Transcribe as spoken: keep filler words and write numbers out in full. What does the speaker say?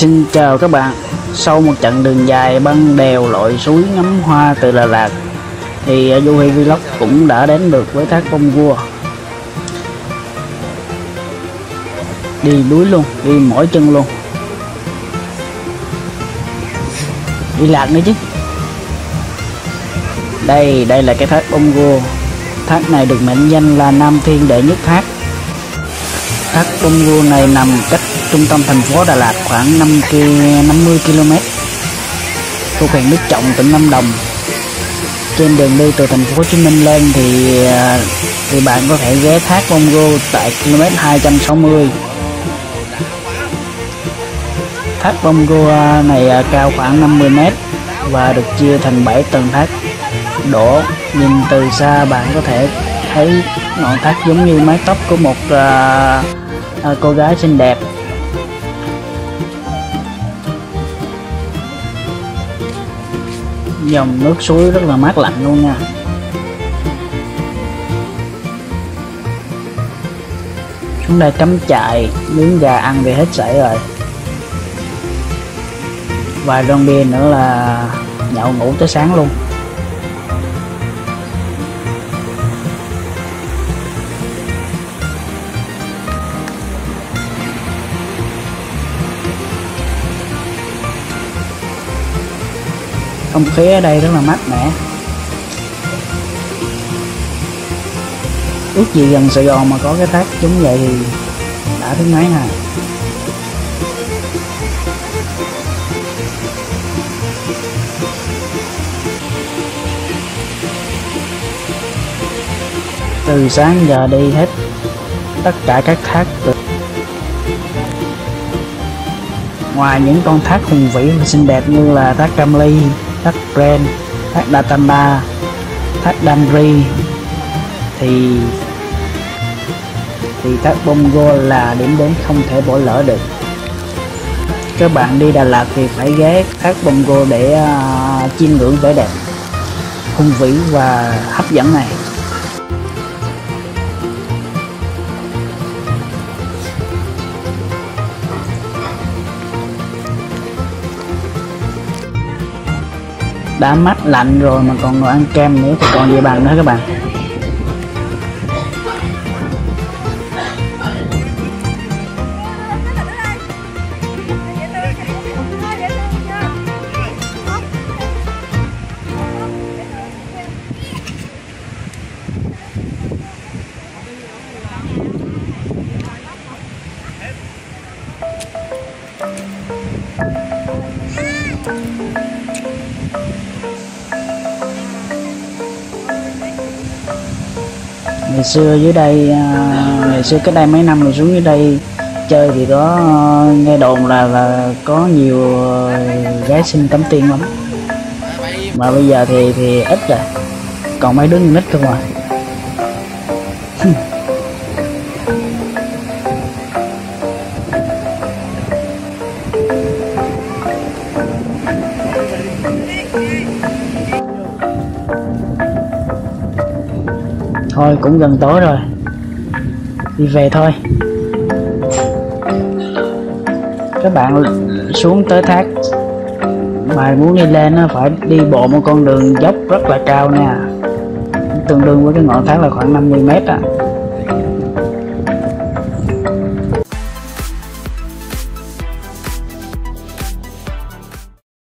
Xin chào các bạn. Sau một chặng đường dài băng đèo lội suối ngắm hoa từ Đà Lạt thì Du Huy Vlog cũng đã đến được với thác Bông Gua. Đi đuối luôn, đi mỏi chân luôn, đi lạc nữa chứ. Đây, đây là cái thác Bông Gua. Thác này được mệnh danh là Nam Thiên đệ nhất thác. Thác Bông Gua này nằm cách trung tâm thành phố Đà Lạt khoảng năm mươi ki lô mét, thuộc huyện Đức Trọng, tỉnh Lâm Đồng. Trên đường đi từ thành phố Hồ Chí Minh lên thì thì bạn có thể ghé thác Bông Gua tại km hai trăm sáu mươi. Thác Bông Gua này cao khoảng năm mươi mét và được chia thành bảy tầng thác đổ. Nhìn từ xa bạn có thể thấy ngọn thác giống như mái tóc của một uh, uh, cô gái xinh đẹp. Dòng nước suối rất là mát lạnh luôn nha. Xuống đây cắm trại nướng gà ăn thì hết sảy rồi. Vài ron bia nữa là nhậu ngủ tới sáng luôn. Không khí ở đây rất là mát mẻ. Ước gì gần Sài Gòn mà có cái thác giống vậy thì đã thứ mấy hả. Từ sáng giờ đi hết tất cả các thác từ... Ngoài những con thác hùng vĩ và xinh đẹp như là thác Cam Ly, thác Bren, thác Datama, thác Danri thì thì thác Bông Gua là điểm đến không thể bỏ lỡ được. Các bạn đi Đà Lạt thì phải ghé thác Bông Gua để uh, chiêm ngưỡng vẻ đẹp hùng vĩ và hấp dẫn này. Đã mát lạnh rồi mà còn ngồi ăn kem nữa thì còn gì bằng nữa các bạn. Ngày xưa dưới đây, ngày xưa cách đây mấy năm rồi xuống dưới đây chơi thì có nghe đồn là là có nhiều gái xinh tắm tiên lắm, mà bây giờ thì thì ít rồi, còn mấy đứa nít không à. Thôi cũng gần tối rồi, đi về thôi. Các bạn xuống tới thác mà muốn đi lên nó phải đi bộ một con đường dốc rất là cao nha, tương đương với cái ngọn thác là khoảng năm mươi mét á.